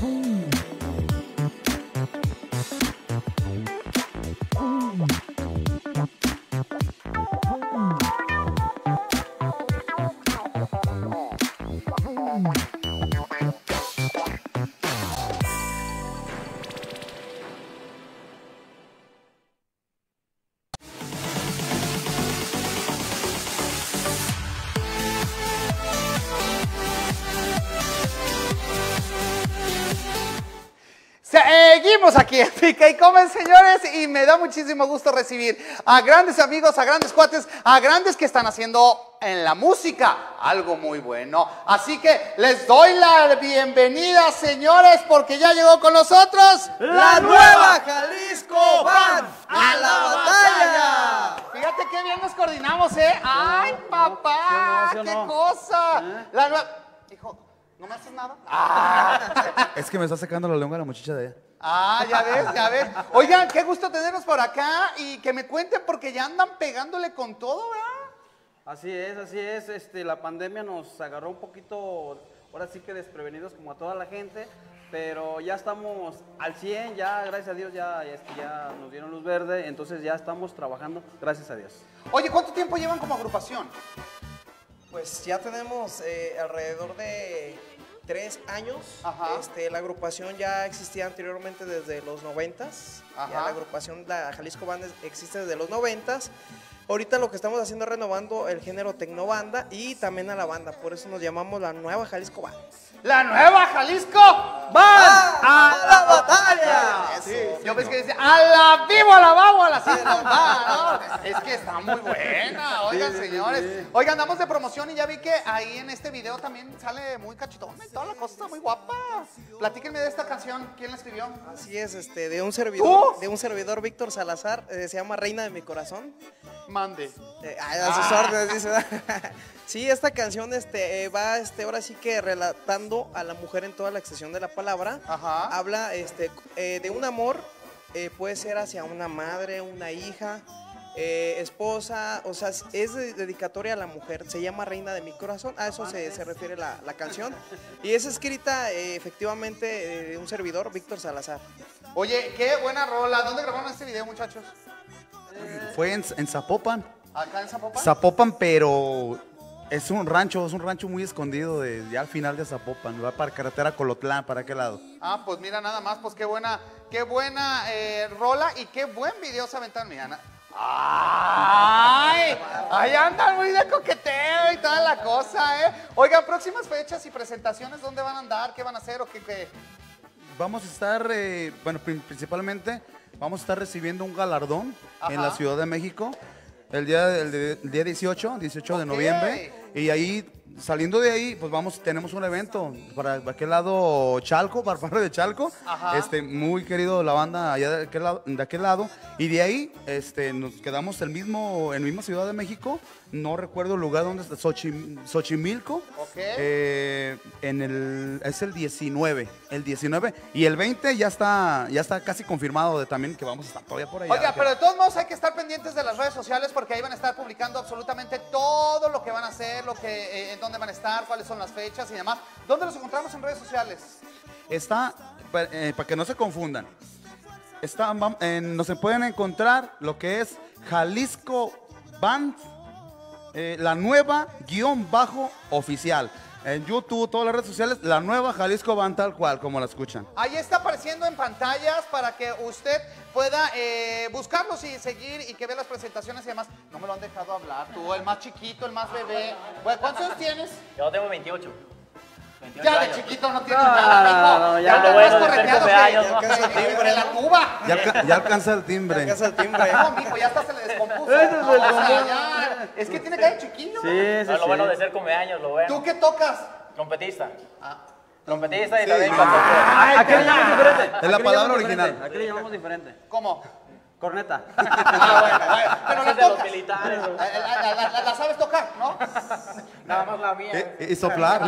Seguimos aquí en Pica y Comen, señores, y me da muchísimo gusto recibir a grandes amigos, a grandes cuates, a grandes que están haciendo en la música algo muy bueno. Así que les doy la bienvenida, señores, porque ya llegó con nosotros la nueva Jalisco Band a la batalla. Fíjate qué bien nos coordinamos, ¿eh? ¡Ay, papá! ¡Qué cosa! La nueva... Hijo, ¿no me haces nada? Es que me está sacando la lengua la muchacha de allá. Ya ves, ya ves. Oigan, qué gusto tenerlos por acá y que me cuenten porque ya andan pegándole con todo, ¿verdad? Así es. La pandemia nos agarró un poquito, ahora sí que desprevenidos como a toda la gente, pero ya estamos al 100, ya gracias a Dios ya nos dieron luz verde, entonces ya estamos trabajando, gracias a Dios. Oye, ¿cuánto tiempo llevan como agrupación? Pues ya tenemos alrededor de 3 años. La agrupación ya existía anteriormente desde los 90s. Ya la agrupación, la Jalisco Band existe desde los 90s. Ahorita lo que estamos haciendo es renovando el género tecnobanda y también a la banda. Por eso nos llamamos la nueva Jalisco Band. ¡La nueva Jalisco Band a la batalla! Sí, yo ves que dice, ¡a la vivo, a la vamos, a la sí, ¿no? Es que está muy buena, oigan, señores. Sí. Oigan, andamos de promoción y ya vi que ahí en este video también sale muy cachetona y toda la cosa está muy guapa. Platíquenme de esta canción, ¿quién la escribió? Así es, de un servidor Víctor Salazar, se llama Reina de mi Corazón. Mande. A sus órdenes, dice. Sí, esta canción va ahora sí que relatando a la mujer en toda la extensión de la palabra. Habla de un amor, puede ser hacia una madre, una hija, esposa, o sea, es dedicatoria a la mujer. Se llama Reina de mi Corazón, a eso se refiere la canción. Y es escrita efectivamente de un servidor, Víctor Salazar. Oye, qué buena rola. ¿Dónde grabaron este video, muchachos? Fue en Zapopan. ¿Acá en Zapopan? Zapopan, pero es un rancho muy escondido ya al final de Zapopan. Va para carretera Colotlán, para aquel lado. Pues mira nada más, pues qué buena rola y qué buen video se aventaron, mira. ¡Ay! Ahí andan muy de coqueteo y toda la cosa, ¿eh? Oigan, próximas fechas y presentaciones, ¿dónde van a andar? ¿Qué van a hacer o qué? Vamos a estar, principalmente vamos a estar recibiendo un galardón en la Ciudad de México el día 18 de noviembre. Y ahí, saliendo de ahí, pues tenemos un evento para aquel lado Chalco, para el barrio de Chalco. Muy querido la banda allá de aquel lado. Y de ahí nos quedamos en misma Ciudad de México. No recuerdo el lugar donde está, Xochimilco. Es el 19. Y el 20 ya está casi confirmado también que vamos a estar todavía por allá. Oiga, pero de todos modos hay que estar pendientes de las redes sociales porque ahí van a estar publicando absolutamente todo lo que van a hacer, en dónde van a estar, cuáles son las fechas y demás. ¿Dónde los encontramos en redes sociales? Está, para que no se confundan, nos pueden encontrar lo que es Jalisco Band, la nueva _oficial. En YouTube, todas las redes sociales, la nueva Jalisco Band tal cual, como la escuchan. Ahí está apareciendo en pantallas para que usted pueda buscarlos y seguir y que vea las presentaciones y demás. No me lo han dejado hablar, tú, el más chiquito, el más bebé. Bueno, ¿cuántos años tienes? Yo tengo 28. Ya de chiquito no tienes nada, no, ya lo bueno de ser cumpleaños, ya alcanza el timbre, la tuba. Ya alcanza el timbre. No, mijo, ya hasta se le descompuso. Es que tiene cara de chiquillo. Sí, lo bueno de ser cumpleaños, lo bueno. ¿Tú qué tocas? Trompetista. Trompetista y también ¿A qué le llamamos diferente? Es la palabra original. ¿A qué le llamamos diferente? ¿Cómo? Corneta. Pero la de los tocas. militares. La sabes tocar, ¿no? Nada más la mía. Y soplar.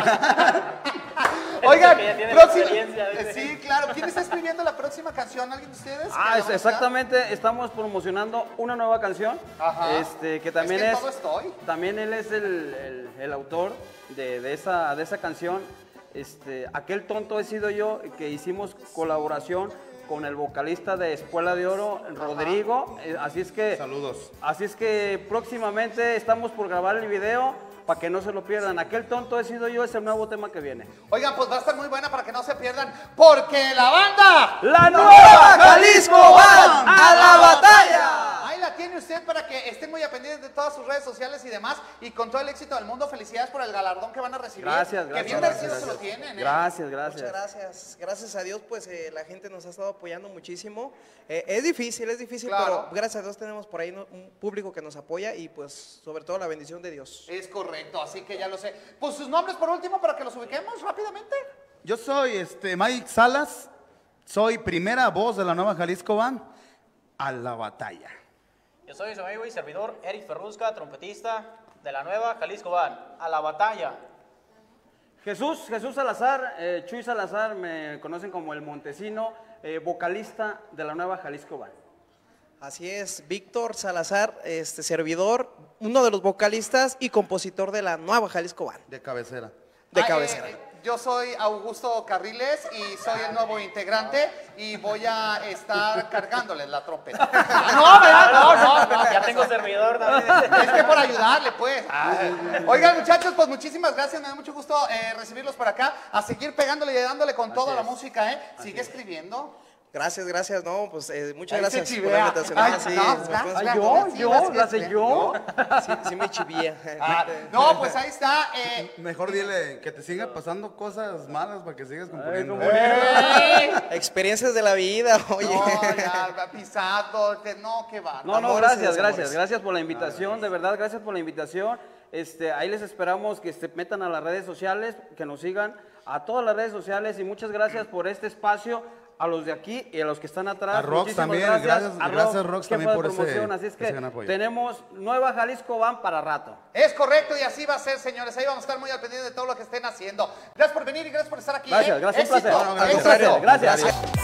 Oigan, próxima. Dice. Sí, claro. ¿Quién está escribiendo la próxima canción? ¿Alguien de ustedes? Exactamente. Estamos promocionando una nueva canción. Que también todo estoy. También él es el autor de esa canción. Aquel tonto he sido yo, que hicimos colaboración con el vocalista de Espuela de Oro, Rodrigo. Así es que... Saludos. Así es que próximamente estamos por grabar el video para que no se lo pierdan. Aquel tonto he sido yo es el nuevo tema que viene. Oigan, pues va a estar muy buena para que no se pierdan, porque la banda... ¡La Nueva Jalisco van a la batalla! Ahí la tiene usted para que estén muy pendientes de todas sus redes sociales y demás, y con todo el éxito del mundo, felicidades por el galardón que van a recibir. Gracias, que gracias. bien merecido se lo tienen. Gracias, gracias. Muchas gracias. Gracias a Dios, pues la gente nos ha estado apoyando muchísimo. Es difícil, claro, pero gracias a Dios tenemos por ahí un público que nos apoya y pues sobre todo la bendición de Dios. Es correcto, así que ya lo sé. Pues sus nombres por último para que los ubiquemos rápidamente. Yo soy Mike Salas, soy primera voz de la Nueva Jalisco Band, a la batalla. Yo soy su amigo y servidor Eric Ferrusca, trompetista de la Nueva Jalisco Band, a la batalla. Jesús Salazar, Chuy Salazar, me conocen como el Montesino, vocalista de la Nueva Jalisco Band. Así es, Víctor Salazar, servidor, uno de los vocalistas y compositor de la Nueva Jalisco Band. De cabecera. De cabecera. Yo soy Augusto Carriles y soy el nuevo integrante y voy a estar cargándoles la trompeta. No, ¿verdad? No. Ya tengo servidor también. Es que por ayudarle, pues. Oigan, muchachos, pues muchísimas gracias. Me da mucho gusto recibirlos por acá. A seguir pegándole y dándole con toda la música, ¿eh? Sigue escribiendo. Gracias, no, pues muchas Ahí se gracias por chivea. la invitación. Ay, Sí, no, ¿La sé yo? sí me chivía. No, pues ahí está. Mejor dile que te sigan pasando cosas malas para que sigas componiendo. Experiencias de la vida, oye. No, ya, pisado, que va. No, gracias por la invitación, de verdad, gracias por la invitación. Ahí les esperamos que se metan a las redes sociales, que nos sigan a todas las redes sociales y muchas gracias por este espacio. A los de aquí y a los que están atrás. A Rox también, gracias Rox también por promoción. Así es que tenemos Nueva Jalisco Band para rato. Es correcto y así va a ser, señores. Ahí vamos a estar muy al pendiente de todo lo que estén haciendo. Gracias por venir y gracias por estar aquí. Gracias, un placer. Éxito. Gracias.